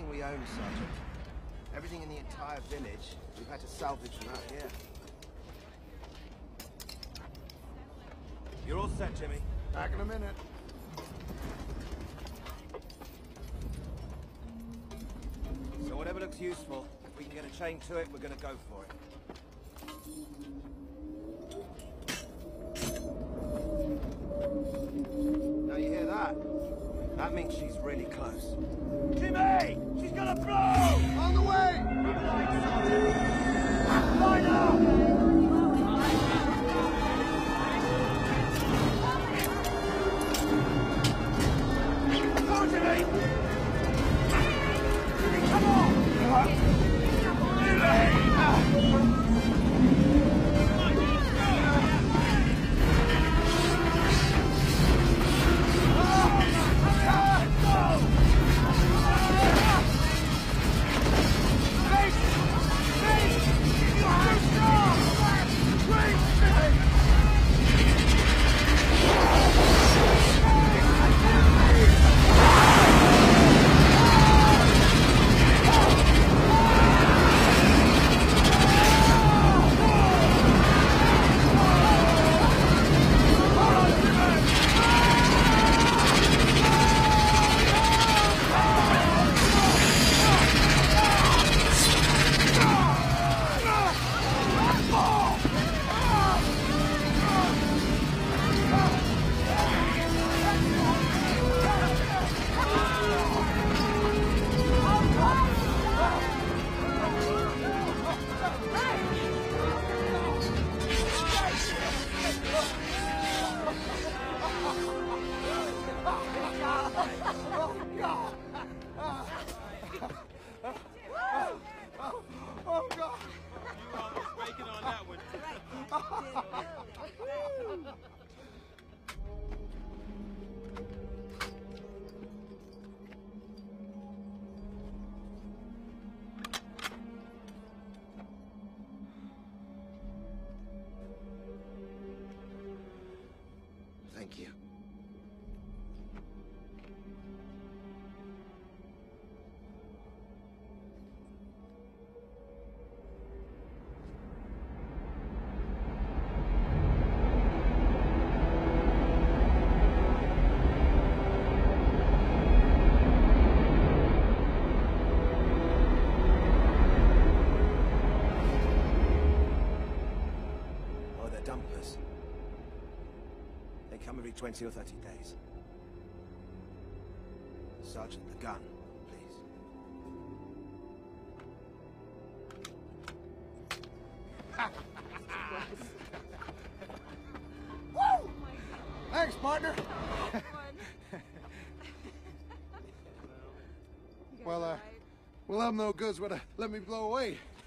everything we own, Sergeant. Everything in the entire village, we've had to salvage from out here. You're all set, Jimmy. Back in a minute. So whatever looks useful, if we can get a chain to it, we're gonna go for it. Now you hear that? That means she's really close. Jimmy! She's gonna blow! On the way! Line up! Go, Jimmy! Come on! Thank you. Oh, they're dumplers. They come every 20 or 30 days. Sergeant, the gun, please. Woo! Thanks, partner. Well, we'll have no goods, but let me blow away.